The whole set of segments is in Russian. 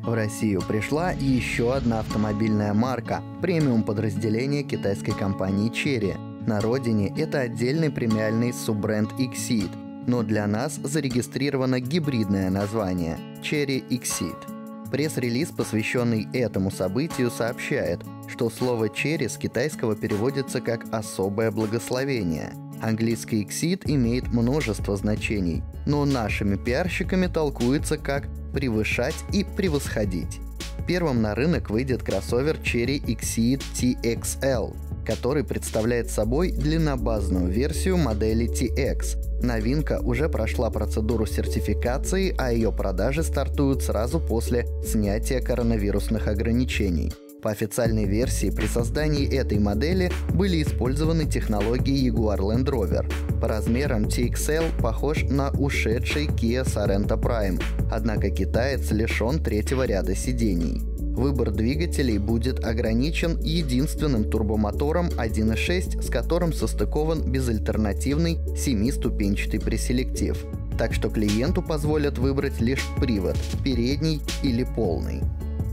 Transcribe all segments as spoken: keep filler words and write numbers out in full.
В Россию пришла еще одна автомобильная марка – премиум подразделение китайской компании Chery. На родине это отдельный премиальный суббренд Exeed, но для нас зарегистрировано гибридное название – Chery Exeed. Пресс-релиз, посвященный этому событию, сообщает, что слово «Chery» с китайского переводится как «особое благословение». Английский Exeed имеет множество значений, но нашими пиарщиками толкуется как «превышать» и «превосходить». Первым на рынок выйдет кроссовер Chery Exeed ти экс эл, который представляет собой длиннобазную версию модели ти экс. Новинка уже прошла процедуру сертификации, а ее продажи стартуют сразу после снятия коронавирусных ограничений. По официальной версии, при создании этой модели были использованы технологии Jaguar Land Rover. По размерам ти экс эл похож на ушедший Kia Sorento Prime, однако китаец лишен третьего ряда сидений. Выбор двигателей будет ограничен единственным турбомотором один и шесть, с которым состыкован безальтернативный семиступенчатый преселектив. Так что клиенту позволят выбрать лишь привод – передний или полный.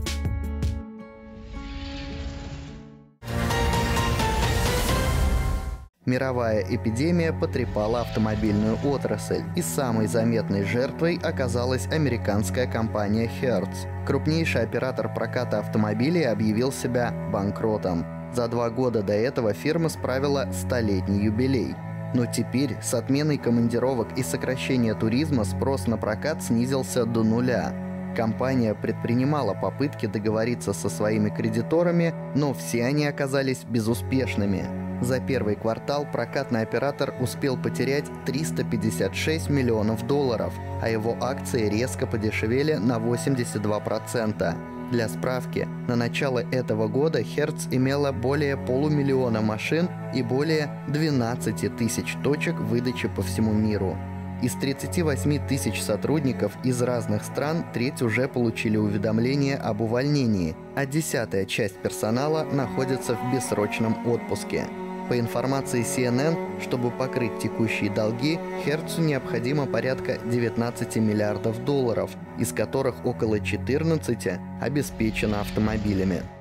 Мировая эпидемия потрепала автомобильную отрасль, и самой заметной жертвой оказалась американская компания Hertz. Крупнейший оператор проката автомобилей объявил себя банкротом. За два года до этого фирма справила столетний юбилей. Но теперь с отменой командировок и сокращения туризма спрос на прокат снизился до нуля. Компания предпринимала попытки договориться со своими кредиторами, но все они оказались безуспешными. За первый квартал прокатный оператор успел потерять триста пятьдесят шесть миллионов долларов, а его акции резко подешевели на восемьдесят два процента. Для справки, на начало этого года Hertz имела более полумиллиона машин и более двенадцати тысяч точек выдачи по всему миру. Из тридцати восьми тысяч сотрудников из разных стран треть уже получили уведомление об увольнении, а десятая часть персонала находится в бессрочном отпуске. По информации си эн эн, чтобы покрыть текущие долги, Hertz необходимо порядка девятнадцати миллиардов долларов, из которых около четырнадцати обеспечено автомобилями.